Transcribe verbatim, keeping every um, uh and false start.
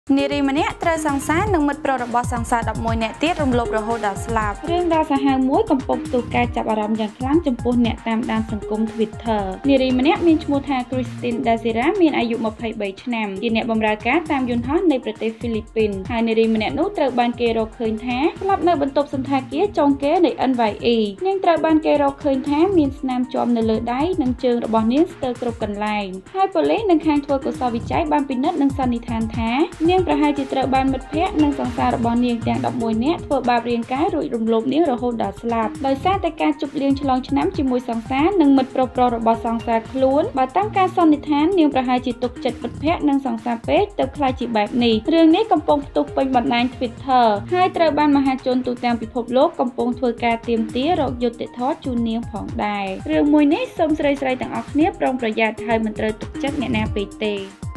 នារីម្នាក់ត្រូវសង្សារនឹងមិត្តប្រុសរបស់សង្សារដប់មួយនាក់ទៀតរំលោភរហូតដល់ស្លាប់រឿងដ៏សាហាវមួយកំពុងផ្ទុះការចាប់អារម្មណ៍យ៉ាងខ្លាំងចំពោះអ្នកតាមដានសង្គម Twitter នារីម្នាក់មានឈ្មោះថា Dacera មានអាយុ ម្ភៃបី ឆ្នាំជាអ្នកបម្រើការតាមយន្តហោះនៃប្រទេសហ្វីលីពីនហើយនារីម្នាក់នោះត្រូវបានគេរកឃើញថាស្លាប់នៅបន្ទប់សន្តាគារចុងគេនៃ เอ็น วาย อี នាងត្រូវបានគេរកឃើញថាមានស្នាមជាប់នៅលើដៃនិងជើងរបស់នាងស្ទើរគ្រប់កន្លែងហើយប៉ូលីសនិងខាងធ្វើកុសលវិច័យបានពិនិត្យនិងសន្និដ្ឋានថានាងប្រហែលជាត្រូវបានមិត្តភ័ក្តិនិងសង្សាររបស់នាងទាំងដប់មួយនាក់ធ្វើបាបរាងកាយរួចរំលោភនាងរហូតដល់ស្លាប់ដោយសារតែការជប់លៀងឆ្លងឆ្នាំជាមួយសង្សារនិងមិត្តប្រុសៗរបស់សង្សារខ្លួនបើតាមការសន្និដ្ឋាននាងប្រហែលជាទុកចិត្តមិត្តភ័ក្តិនិងសង្សារពេកទៅខ្លាចជាបែបនេះរឿងនេះកំពុងផ្ទុះពេញបណ្ដាញ Twitter ហើយត្រូវបានមហាជនទូទាំងពិភពលោកកំពុងធ្វើការទាមទាររកយុត្តិធម៌ជូននាងផងដែររឿងមួយនេះសូមស្រីៗទាំងអស់គ្នាប្រុងប្រយ័ត្នហើយមិនត្រូវទុកចិត្តអ្នកណាពេកទេ